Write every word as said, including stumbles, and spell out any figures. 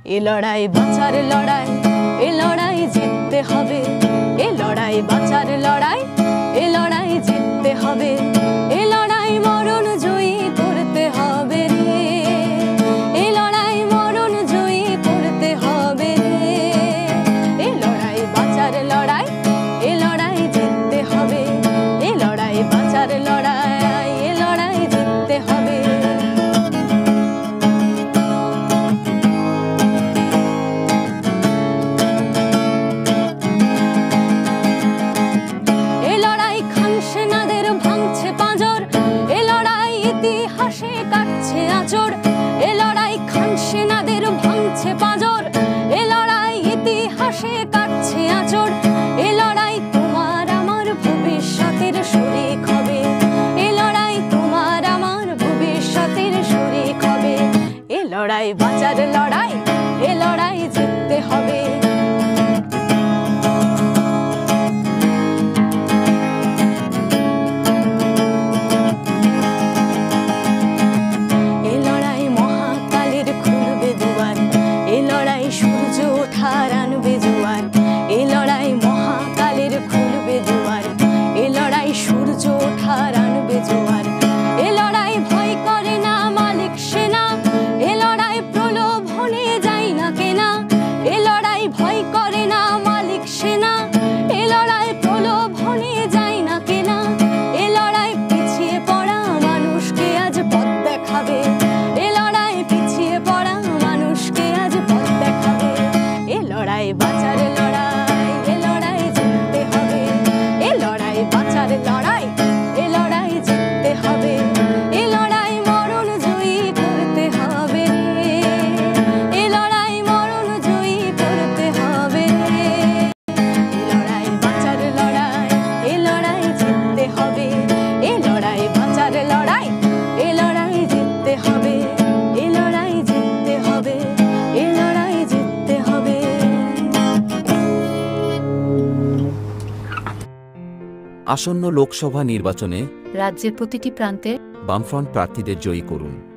এ লড়াই বাঁচার লড়াই, এ লড়াই জিততে হবে। এ লড়াই বাঁচার লড়াই, এ লড়াই জিততে হবে। এ লড়াই মরণ জয়ী করতে হবে রে, এ লড়াই মরণ জয়ী করতে হবে রে। এ লড়াই বাঁচার লড়াই, এ লড়াই জিততে হবে। এ লড়াই বাঁচার লড়াই, এ লড়াই জিততে হবে। সেনাদের ভাঙছে পাঁজর, এ লড়াই ইতিহাসে কাটছে আঁচড়। এ লড়াই খান সেনাদের ভাঙছে পাঁজর, এ লড়াই ইতিহাসে কাটছে আঁচড়। এ লড়াই তোমার আমার ভবিষ্যতের শরিক হবে, এ লড়াই তোমার আমার ভবিষ্যতের শরিক হবে। এ লড়াই বাঁচার লড়াই, এ লড়াই জিততে হবে। সূর্য ওঠার আনবে জোয়ার, এ লড়াই মহাকালের খুলবে দুয়ার। এ লড়াই সূর্য ওঠার আনবে জোয়ার। এ লড়াই ভয় করে না মালিক সেনা, এ লড়াই প্রলোভনে যায় না কেনা। এ লড়াই ভয় করে না মালিক সেনা, এ লড়াই প্রলোভনে যায় না কেনা। এ লড়াই পিছিয়ে পড়া মানুষকে আজ পথ দেখাবে, এ লড়াই পিছিয়ে পড়া মানুষকে আজ পথ দেখাবে। এ লড়াই বাঁচার লড়াই, এ লড়াই জিততে হবে। এ লড়াই বাঁচার লড়াই, এ লড়াই জিততে হবে। এ লড়াই মরণ জয়ী করতে হবে রে, এ লড়াই মরণ জয়ী করতে হবে রে। এ লড়াই বাঁচার লড়াই, এ লড়াই জিততে হবে। এ লড়াই বাঁচার লড়াই, এ লড়াই জিততে হবে। এ লড়াই জিততে হবে, এ লড়াই জিততে হবে। আসন্ন লোকসভা নির্বাচনে রাজ্যের প্রতিটি প্রান্তে বামফ্রন্ট প্রার্থীদের জয়ী করুন।